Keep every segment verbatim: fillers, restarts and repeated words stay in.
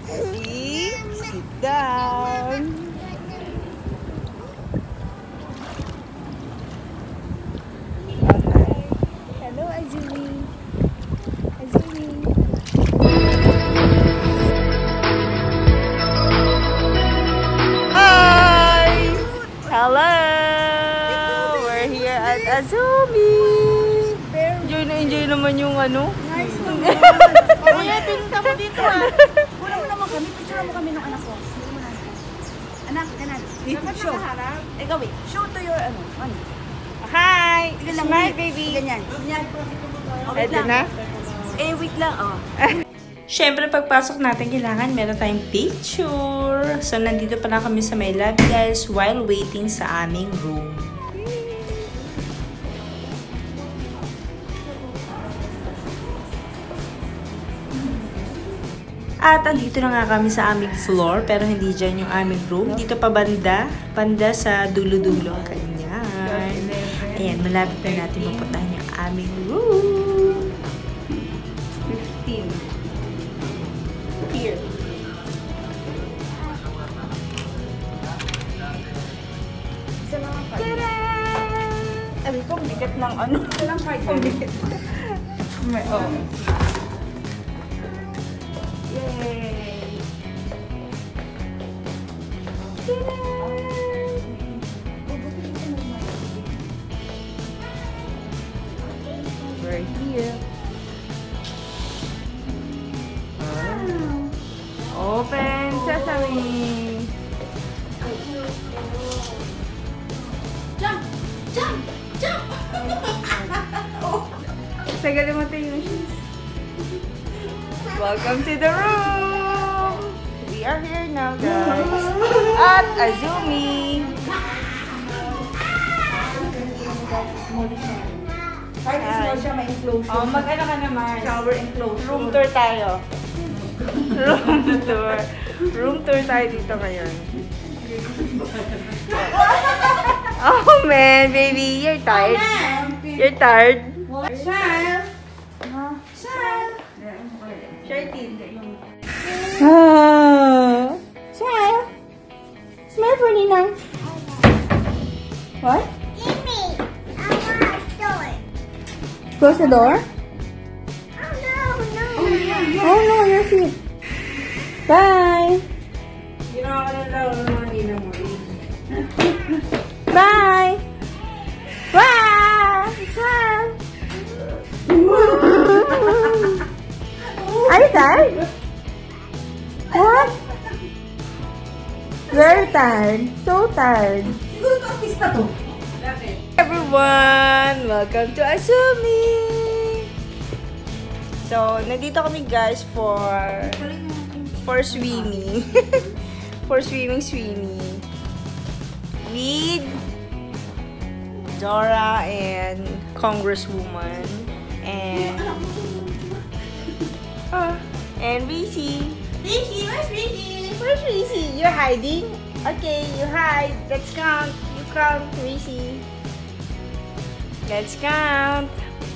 Ready? Sit down. Okay. Hello, Azumi. Azumi. Hi! Hello! We're here at Azumi. Enjoy na enjoy naman yung ano. Nice naman. Kuya, tingnan mo dito ah. Kuha mo naman kami. Picture mo kami ng anak ko. Anak, ganan. Dapat show. Ikaw wait. Show to your ano. Ano? Hi! Smile, baby. Ganyan. Ganyan. Ito na? Eh, wait lang. Oh. Siyempre, pagpasok natin, kailangan meron tayong picture. So, nandito pala kami sa may lobby, guys, while waiting sa aming room. At andito na nga kami sa aming floor, pero hindi dyan yung aming room. Dito pa banda, banda sa dulo-dulo. Ganyan. Ayan, malapit na natin mapuntahan yung aming room. fifteen. Here. Isa lang ang card. Tada! Sabi ko, bigat ng ano. Isa lang card. Bigat. May, oh. Yay! Tada! We're here. Open sesame! Jump! Jump! Jump! Tagalin mo tayo yung shoes. Welcome to the room! We are here now, guys. At Azumi! Kahit small siya, may enclosure. Oh, mag-ano ka naman? Shower enclosure. Room tour tayo. Room tour. Room tour tayo dito ngayon. Oh man, baby, you're tired. You're tired. Smile! Smile! Shirty. Ah. Smile. Smile for Ninang. What? Close the door. Oh no, your feet. Bye. Ginawa ko na daw ng mga ninang mo. Bye. Wow. Smile. Are you tired? What? Very tired. So tired. Siguro ito ang pista to. Everyone, welcome to Azumi. So, nandito kami guys for for swimming. For swimming swimming with Dora and Congresswoman and uh, and Rishi. Rishi, where's Rishi? Where's Rishi? You're hiding? Okay, you hide. Let's count. You count, Rishi. Let's count.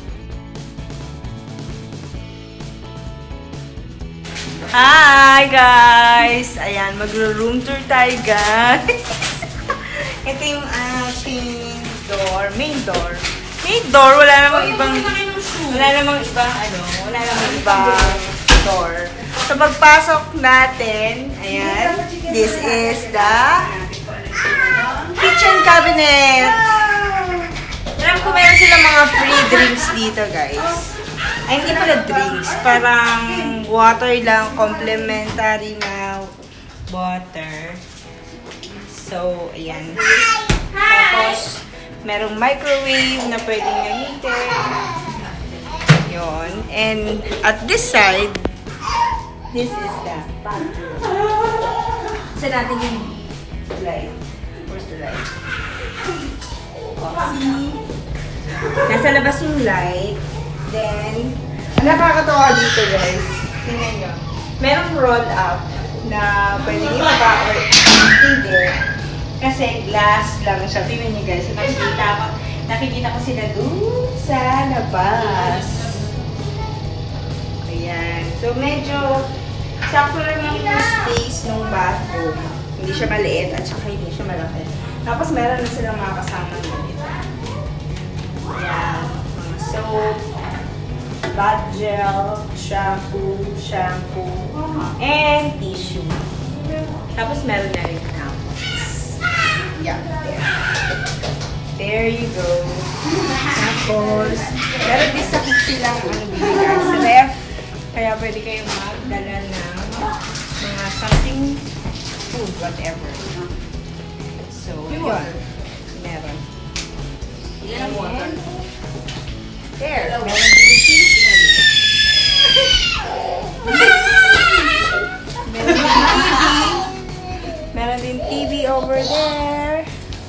Hi guys! Ayan, magro-room tour tayo guys. Ito yung ating door, main door. Main door, wala namang ibang, wala namang ibang ano, wala namang ibang door. So pagpasok natin, ayan, this is the kitchen cabinet. Alam ko meron silang mga free drinks dito, guys. Ay, hindi pala drinks. Parang water lang. Complimentary na water. So, ayan. Tapos, merong microwave na pwedeng gamitin. Yun. And, at this side, this is the bathroom. Isa natin yung light. Where's the light? See? Nasa labas yung light. Then, ang nakakatawa dito guys, tingnan nyo. Merong roll up na pwedeng ibaba or hindi. Kasi glass lang siya. Tingnan nyo guys. So, nakikita ko, nakikita ko sila dun sa labas. Ayan. So, medyo sakto lang yung space ng bathroom. Hindi siya maliit at saka hindi siya malaki. Tapos meron na silang mga kasama nito. Ayan. Mga soap, bath gel, shampoo, shampoo, and tissue. Tapos meron na rin tampons. Yeah, there. There you go. Tapos, meron din sa silang ano dito guys, ref. Kaya pwede kayong magdala ng mga something food, whatever. So, yun. Meron. Yan ang water. There. Meron din T V. Meron din T V. Meron din T V over there.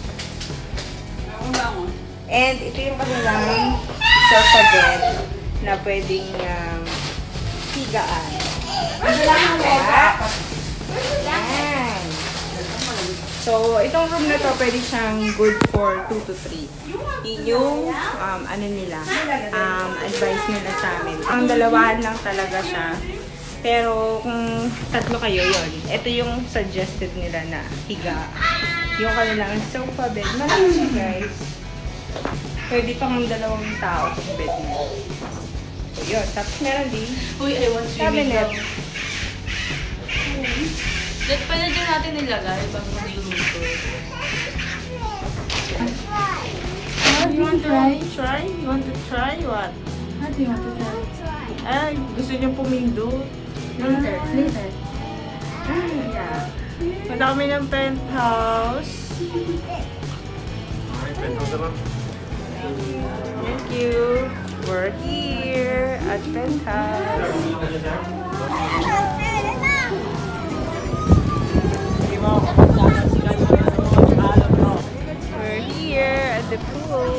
And ito yung kanilang sofa bed na pwedeng um, higaan. Yan. So, itong room na to, pwede siyang good for two to three. Yun yung, um, ano nila, um, advice nila sa amin. Ang dalawahan lang talaga siya. Pero, kung tatlo kayo, yun. Ito yung suggested nila na higa. Yung kanilang sofa bed. Malaki siya, guys. Pwede pang dalawang tao sa bed nila. So, yun. Tapos meron din. Uy, I want swimming cabinet. pool. That pala dyan natin nilagay pag mag-luto. You want to try? Try? You want to try? What? What do you want to try? Ay, gusto niyo pumindot? Later, later. Yeah. Punta kami ng penthouse. Thank you. We're here at penthouse. We're here at the pool.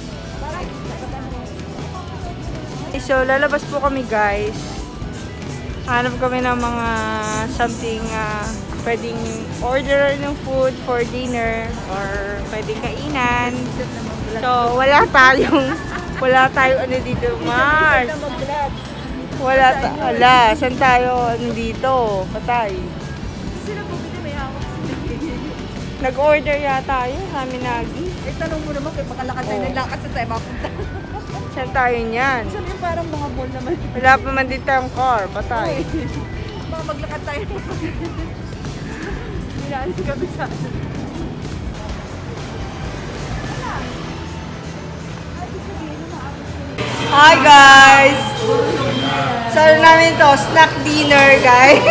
Okay, so, lalabas po kami guys. Hanap kami ng mga something uh, pwedeng order ng food for dinner or pwedeng kainan. So, wala tayong wala tayong ano dito, Mars. Wala ta ala, saan tayo ano dito? Patay. Nag-order yata yun, kami nagi. Eh, tanong mo naman kay makalakad tayo ng lakad sa tayo mapunta. Saan tayo niyan? Sabi yung parang mga mall naman. Wala pa man dito ang car, patay. Mga maglakad tayo. Minaalis kami sa ano. Hi guys! So ano namin to, snack dinner guys.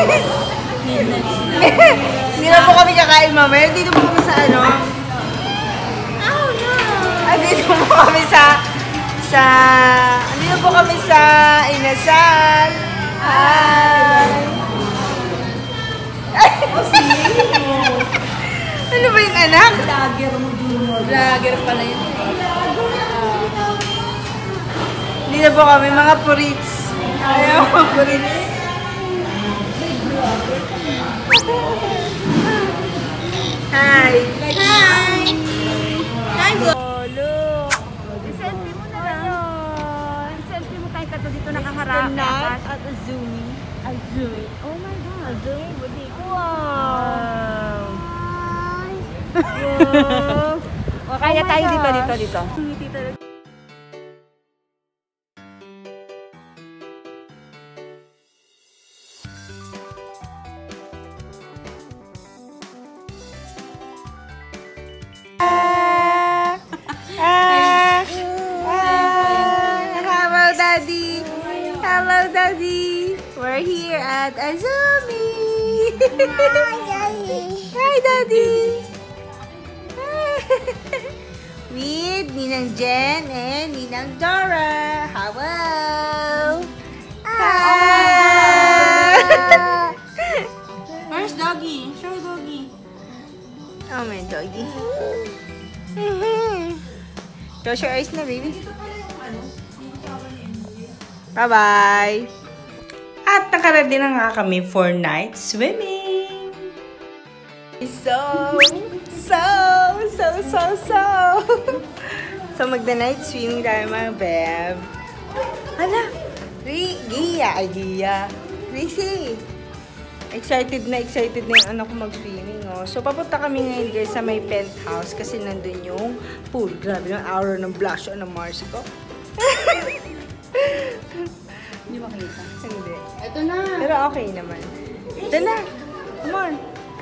Hindi na po kami kakain mamaya. Dito po kami sa ano. Oh no! Ah, dito po kami sa sa dito po kami sa Inasal. Hi! Ano ba yung anak? Vlogger mo, Junior. Vlogger pala yun. Dito po kami, mga purits. Ayaw, mga purits. Hi! Hi! Hi! Oh, look! I-selfie mo na lang. I-selfie mo tayo kato dito nakaharap. The night at Azumi. Azumi. Oh my God. Azumi, budi. Wow! Wow. O, kaya tayo dito, dito, dito. Dito. Hello, Daddy. We're here at Azumi. Hi, Daddy. Hi, Daddy. With Ninang Jen and Ninang Dora. Hello. Hi. Where's Doggy? Show Doggy. Oh, my doggy. Close your eyes na, baby. Bye-bye! At nakaready na nga kami for night swimming! So, so, so, so, so! So, magda-night swimming tayo mga beb. Hala! Gia! Ay, Gia! Gracie! excited na excited na yung anak ko mag-swimming, oh. So, papunta kami ngayon, guys, sa may penthouse kasi nandun yung pool. Grabe yung aura ng blush o ng Mars ko. Hindi makita. Hindi. Ito na. Pero okay naman. Ito na. Come on.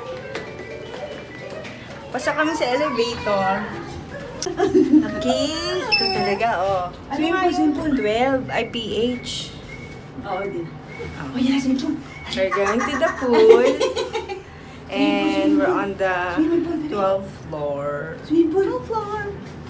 Pasok kami sa elevator. Okay. Ito talaga, oh. Swimming pool, swimming pool. twelve I P H. Oo, din. Oh, yeah, swimming pool. We're going to the pool. And we're on the twelfth floor. Swimming pool. twelfth floor.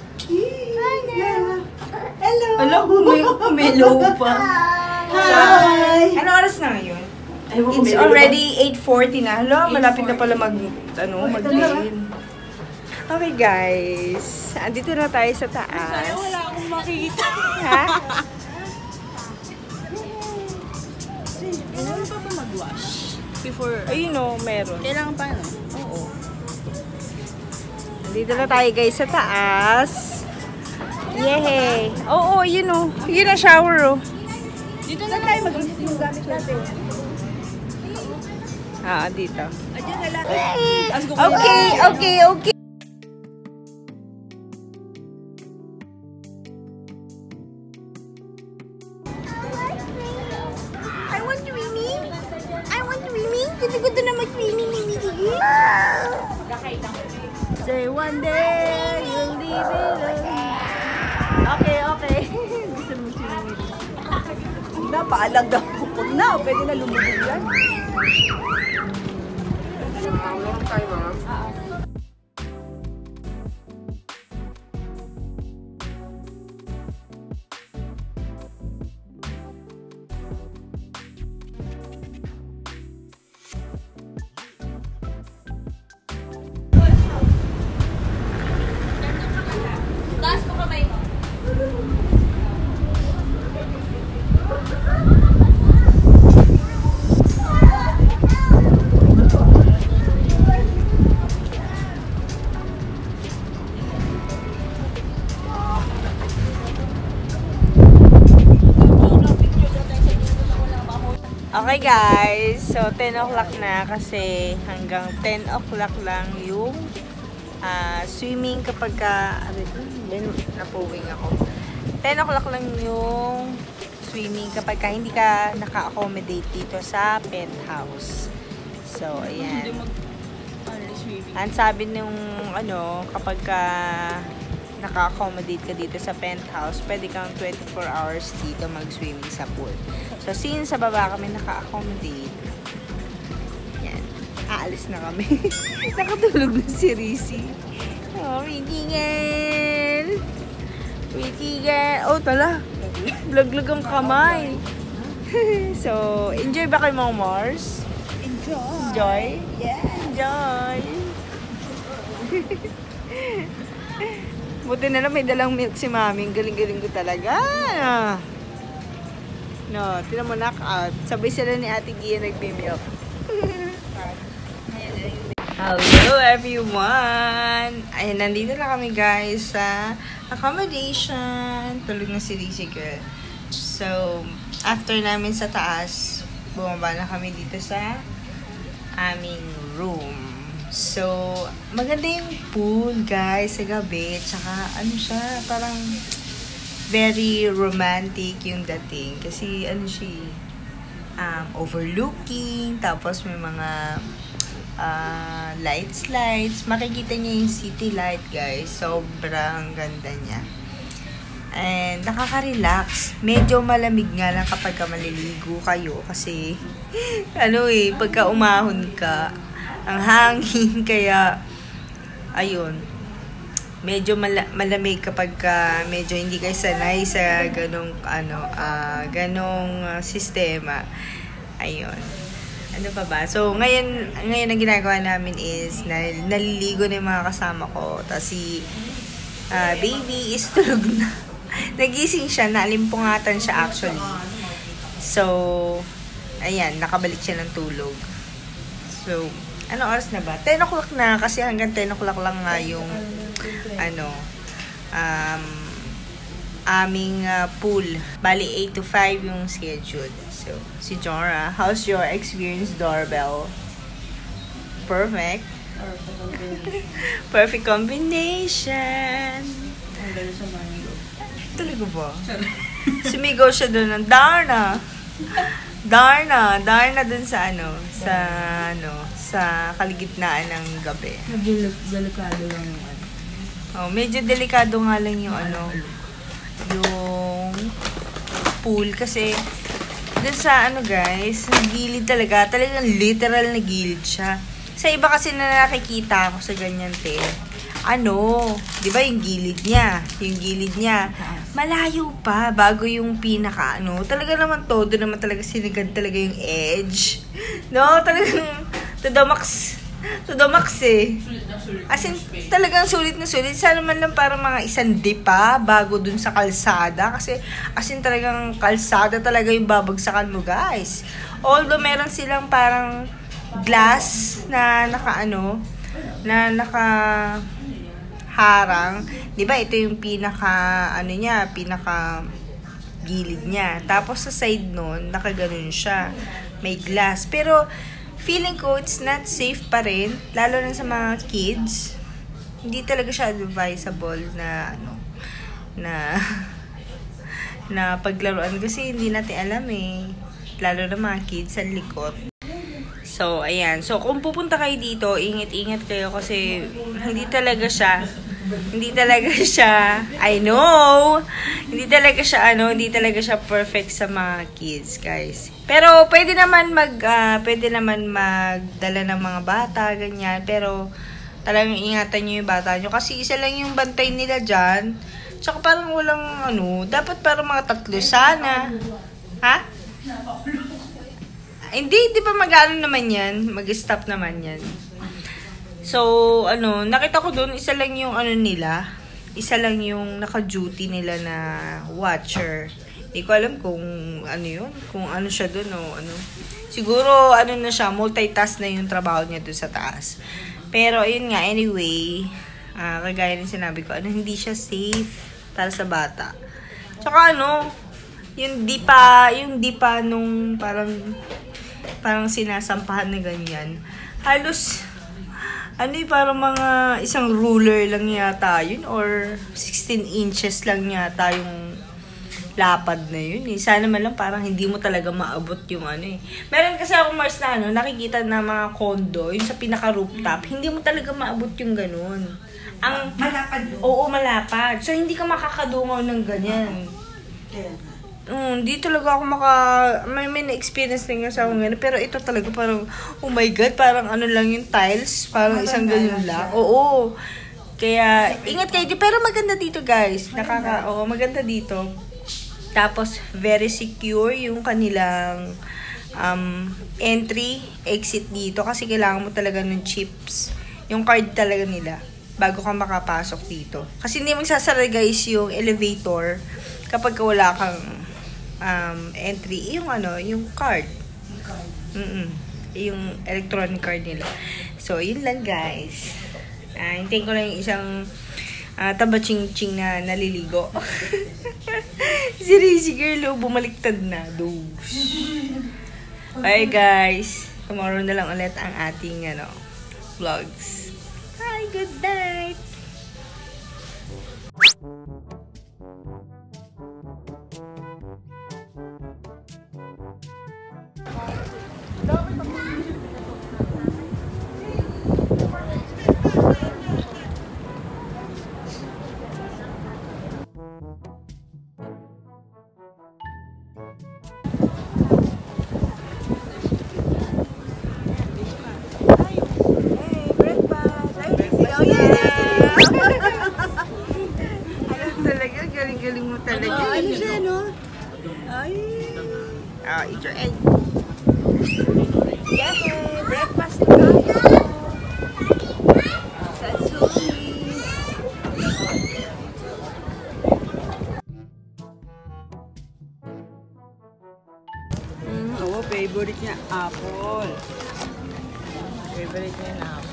Hi. Hello. Hello, may umelo pa. Hi. Ano oras na ngayon? It's already eight forty na. Hello, malapit na pala mag, ano, mag-game. Okay, guys. Andito na tayo sa taas. Wala akong makikita. Ha? Ano pa ba mag-wash? Before, Ayun o, meron. kailangan pa, no? Oo. Andito na tayo, guys, sa taas. Yehey! Oo, yun o. Yun na shower o. Dito na tayo mag-isip yung gamit natin. Ah, dito. Adyan na lang. Okay, okay, okay. I want swimming. I want swimming. Gusto-gusto na mag-swimming, Mimi. Sige. Say one day you'll leave it alone. Okay, okay. Gusto mo swimming. Na, paalag daw. Huwag na, pwede na lumubog yan. Long time, ma'am. Taas mo kamay mo. Okay guys, so ten o'clock na kasi hanggang ten o'clock lang yung uh, swimming kapag ka, ano, napowing ako. ten o'clock lang yung swimming kapag ka hindi ka naka-accommodate dito sa penthouse. So, ayan. Ang sabi nung ano, kapag ka naka-accommodate ka dito sa penthouse, pwede kang twenty-four hours dito mag-swimming sa pool. So, since sa baba kami naka-accommodate, yan, aalis na kami. Nakatulog na si Rizzy. Oh, pretty girl! Pretty girl! Oh, tala! Vlog-vlog ang kamay. So, enjoy ba kayo mga Mars? Enjoy. Enjoy? Yeah. Enjoy! Buti na lang may dalang milk si Mami. Galing-galing ko talaga. No, tinan mo, knockout. Sabay sila ni Ate Gia nagbi-milk. Hello everyone! Ayan, nandito na kami guys sa accommodation. Tulog na si Rizzy girl. So, after namin sa taas, bumaba na kami dito sa aming room. So, maganda yung pool, guys, sa gabi. Tsaka, ano siya, parang very romantic yung dating. Kasi, ano siya, um, overlooking. Tapos, may mga uh, lights, lights. Makikita niya yung city light, guys. Sobrang ganda niya. And, nakaka-relax. Medyo malamig nga lang kapag ka maliligo kayo. Kasi, ano eh, pagka umahon ka, ang hangin, kaya, ayun, medyo mala malamig kapag ka medyo hindi kayo sanay sa ganong, ano, uh, ganong uh, sistema. Ayun. Ano pa ba? So, ngayon, ngayon ang ginagawa namin is, nal naliligo na yung mga kasama ko. Tapos si uh, baby is tulog na. Nagising siya, naalimpungatan siya actually. So, ayan, nakabalik siya ng tulog. So, ano oras na ba? ten o'clock na kasi hanggang ten o'clock lang nga yung ano um aming uh, pool. Bali eight to five yung schedule. So So, si Jora, how's your experience doorbell? Perfect. Perfect combination. Ang gano'n sa mango. Talaga ba? Sumigaw siya doon ng Darna. Darna, Darna dun sa ano, sa ano, sa kaligitnaan ng gabi. Delikado lang yung ano. Oh, medyo delikado nga lang yung ano, yung pool kasi dun sa ano guys, gilid talaga, talagang literal na gilid siya. Sa iba kasi na nakikita ako sa ganyan te, ano, di ba yung gilid niya, yung gilid niya, malayo pa bago yung pinaka, ano, talaga naman todo naman talaga sinigad talaga yung edge. No, talagang to the max, to the max eh. As in, talagang sulit na sulit. Sana man lang parang mga isang di pa bago dun sa kalsada. Kasi, as in talagang kalsada talaga yung babagsakan mo guys. Although meron silang parang glass na naka ano, na naka harang. Diba ito yung pinaka, ano niya, pinaka gilid niya. Tapos sa side nun, nakaganon siya. May glass. Pero, feeling ko, it's not safe pa rin. Lalo na sa mga kids. Hindi talaga siya advisable na, ano, na, na paglaruan. Kasi hindi natin alam eh. Lalo na mga kids sa likod. So, ayan. So, kung pupunta kayo dito, ingat-ingat kayo kasi hindi talaga siya, hindi talaga siya, I know, hindi talaga siya, ano, hindi talaga siya perfect sa mga kids, guys. Pero, pwede naman mag, uh, pwede naman magdala ng mga bata, ganyan. Pero, talagang ingatan nyo yung bata nyo. Kasi isa lang yung bantay nila dyan. Tsaka parang walang, ano, dapat parang mga tatlo sana. Ha? Hindi, di ba mag-ano naman yan? Mag-stop naman yan. So, ano, nakita ko doon, isa lang yung ano nila. Isa lang yung naka-duty nila na watcher. Hindi ko alam kung ano yun. Kung ano siya doon o ano. Siguro, ano na siya, multitask na yung trabaho niya doon sa taas. Pero, ayun nga, anyway, uh, kagaya ng sinabi ko, ano, hindi siya safe para sa bata. Tsaka ano, yung di pa, yung di pa nung parang, parang sinasampahan na ganyan. Halos, ano yung parang mga isang ruler lang yata yun or sixteen inches lang yata yung lapad na yun eh. Sana man lang parang hindi mo talaga maabot yung ano eh. Meron kasi ako Mars na ano, nakikita na mga condo, yung sa pinaka-rooftop, hindi mo talaga maabot yung ganun. Ang, Malapad yun? Oo, malapad. So, hindi ka makakadungaw ng ganyan. Um, di talaga ako maka... May, may na-experience na nga sa akong gano'n. Pero ito talaga parang, oh my God, parang ano lang yung tiles. Parang isang ganun lang. Oo. Kaya, ingat kayo. Pero maganda dito, guys. Nakaka... Oo, maganda dito. Tapos, very secure yung kanilang um, entry, exit dito. Kasi kailangan mo talaga ng chips. Yung card talaga nila. Bago ka makapasok dito. Kasi hindi magsasara, guys, yung elevator kapag wala kang um, entry, yung ano, yung card. Mm-mm. Yung electronic card nila. So, yun lang guys. Uh, hintayin ko lang yung isang uh, taba-ching-ching na naliligo. Si Rizzy girl, oh, bumaliktad na. Dogs. Okay guys. Tomorrow na lang ulit ang ating ano, vlogs. Hi, good night! Galing mo talaga. Ano siya, no? Ay. Ah, eat your egg. Yay! Breakfast na tayo. Satsumi. Mm, oo, favorite niya, apple. Favorite niya na apple.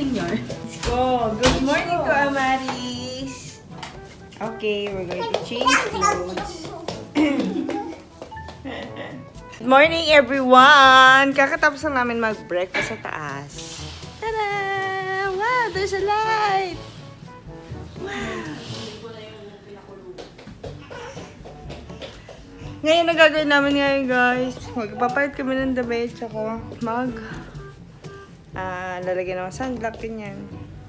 senior. Let's go. Good morning to Amaris. Okay, we're going to change clothes. Good morning, everyone! Kakatapos lang namin mag-breakfast sa taas. Tada! Wow, there's a light! Wow! Ngayon, ang gagawin namin ngayon, guys. Magpapalit kami ng damit, tsaka mag... Ah, lalagyan ng sunblock, ganyan.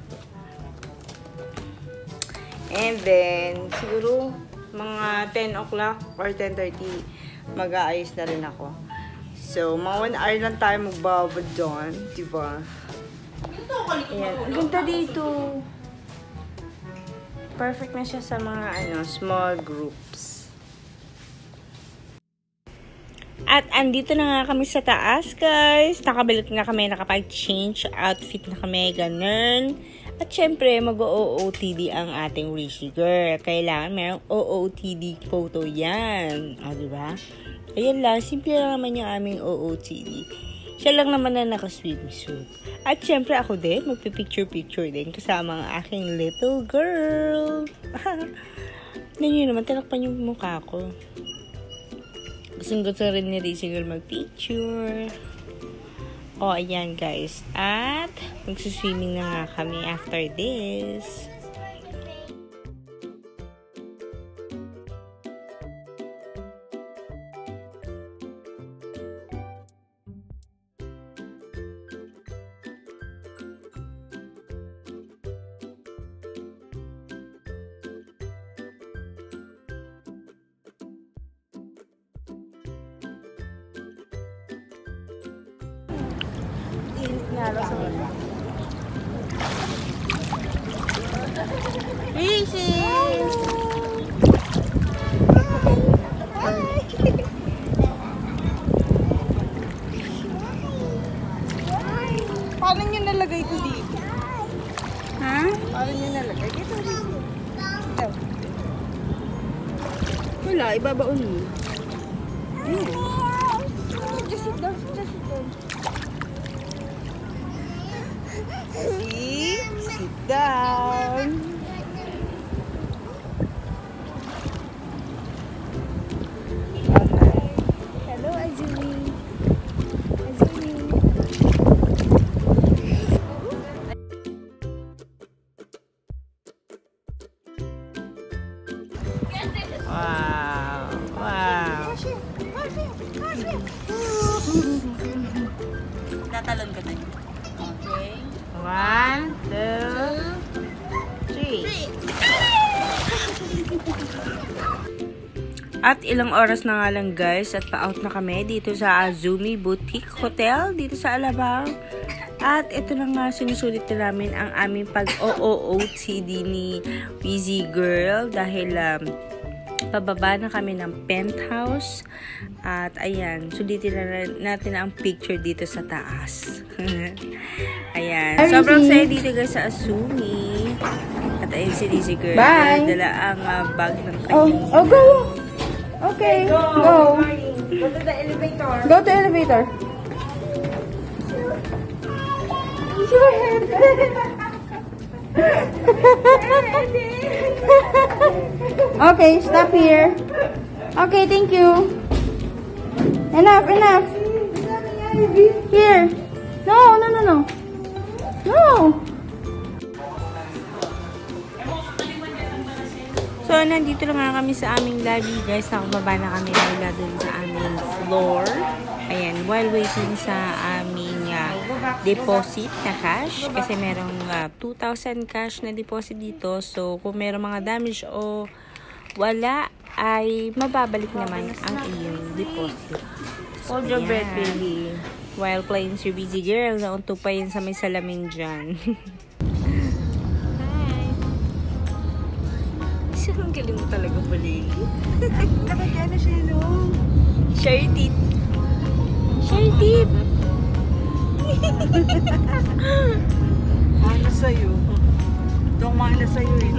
And then, siguro, mga ten o'clock or ten thirty, mag-aayos na rin ako. So, mga one hour lang tayo magbabad doon, diba? Ayan, ang ganda dito. Perfect na siya sa mga, ano, small groups. At andito na nga kami sa taas, guys. Nakabalot na kami, nakapag-change outfit na kami, ganun. At syempre, mag-O O T D ang ating Rishi girl. Kailangan mayroong O O T D photo yan. O, diba? Ayan lang, simple lang naman yung aming O O T D. Siya lang naman na naka-swimsuit. At syempre, ako din, magpipicture-picture din kasama ang aking little girl. Tignan nyo naman, tinakpan yung mukha ko. Gustong-gusto rin ni Rishi girl mag-picture. O, ayan guys. At, magsuswimming na nga kami after this. Rishi! Paano nyo nalagay ito dito? Ha? Paano nyo nalagay? Ito dito. Wala, ibabaon mo. Ayan. Just sit down, just sit down. See? Sit down. Hello, Azumi. Azumi. Wow. Wow. Tatalon ka tayo. Okay. One, two, three. At ilang oras na nga lang guys at pa-out na kami dito sa Azumi Boutique Hotel dito sa Alabang. At ito na nga sinusulit na namin ang aming pag-O O O T D ni Wheezy Girl dahil um, pababa na kami ng penthouse. At ayan, sulitin na natin ang picture dito sa taas. Ayan, sobrang saya dito guys sa Azumi. At ayun si Wheezy Girl. Bye! Dala ang uh, bag ng Oh, kanyang. oh, go! Okay, go! Go to the elevator. Go to elevator. Your head. Okay, stop here. Okay, thank you. Enough, enough. Here. No, no, no, no. No. So, nandito na nga kami sa aming lobby, guys. Nakababa na kami nila dun sa aming floor. Ayan, while waiting sa aming uh, deposit na cash. Kasi merong uh, two thousand cash na deposit dito. So, kung merong mga damage o wala, ay mababalik naman ang iyong deposit. So, hold your breath, baby. While playing si Wheezy Girl, naunto pa yun sa may salamin dyan. Ang galing mo talaga pali. Nakagana siya, no? Share it. Share it. Mana sa'yo. Itong mana sa'yo eh.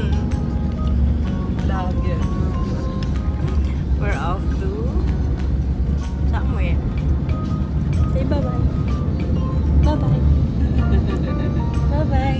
Lagi. We're off to somewhere. Say bye-bye. Bye-bye. Bye-bye.